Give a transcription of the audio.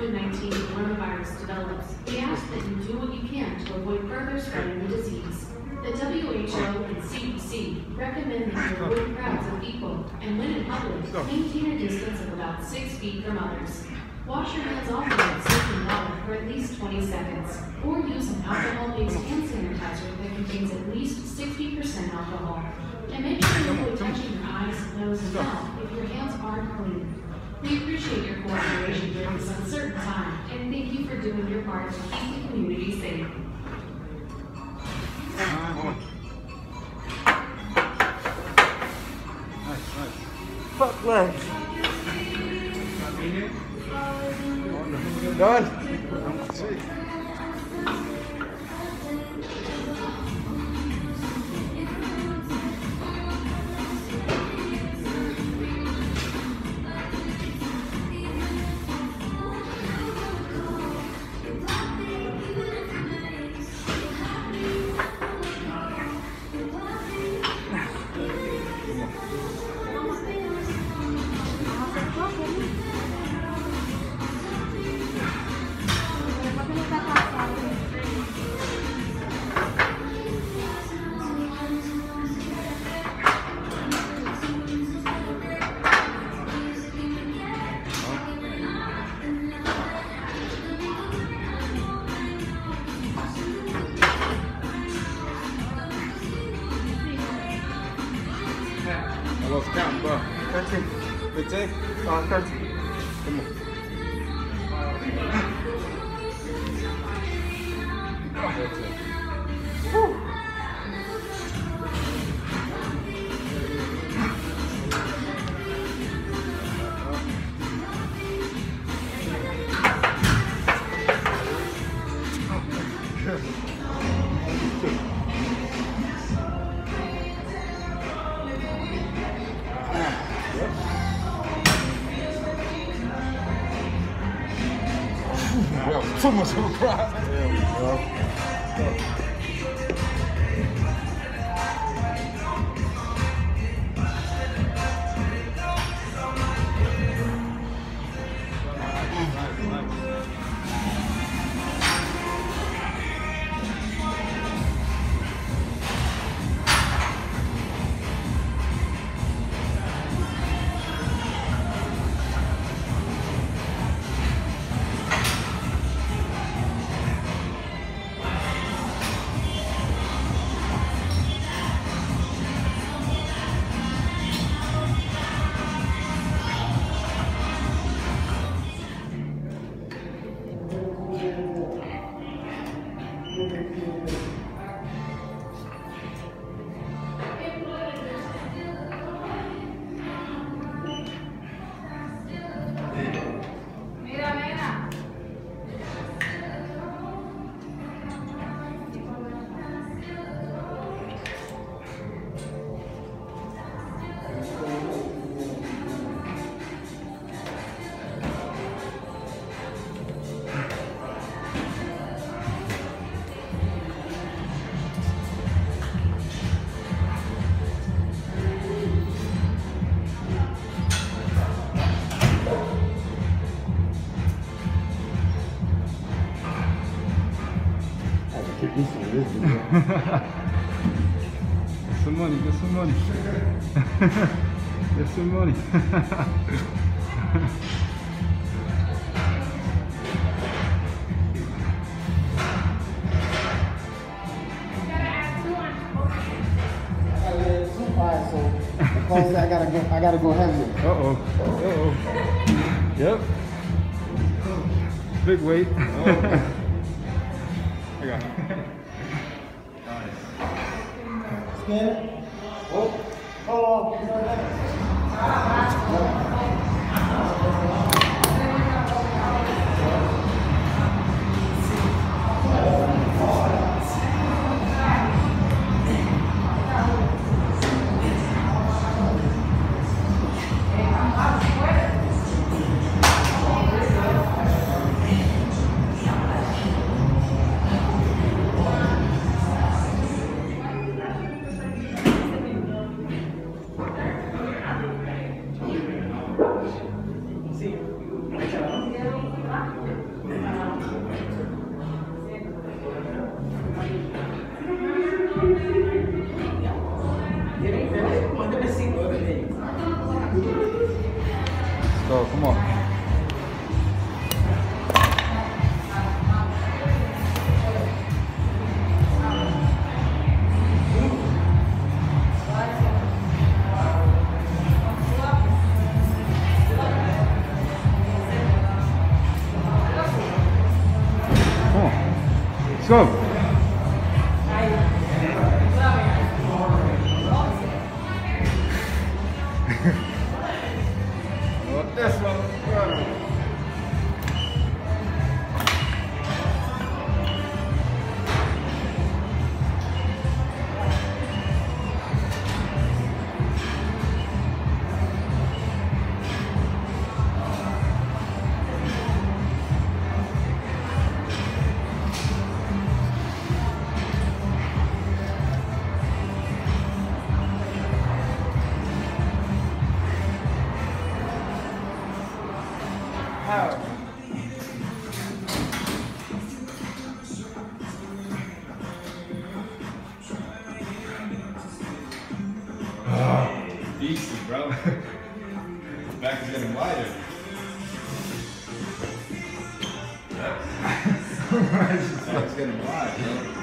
COVID-19 coronavirus develops, we ask that you do what you can to avoid further spreading the disease. The WHO and CDC recommend that you avoid crowds of people, and when in public, maintain a distance of about 6 feet from others. Wash your hands often with soap and water for at least 20 seconds, or use an alcohol-based hand sanitizer that contains at least 60% alcohol. And make sure you avoid touching your eyes, nose, and mouth if your hands aren't clean. We appreciate your cooperation during this uncertain time, and thank you for doing your part to keep the community safe. Fuck legs. Done. I lost count, bro. 13. 15? 13. Come on. Whew. Well, too much of a cry. There we go. Get some money, get some money. Get some money. So I gotta go heavy. Uh-oh. Yep. Big weight. I got it. Scan it. Oh, hold See. Let's go. Well, this one, easy, bro. Back is getting wider. Back is getting wide, bro.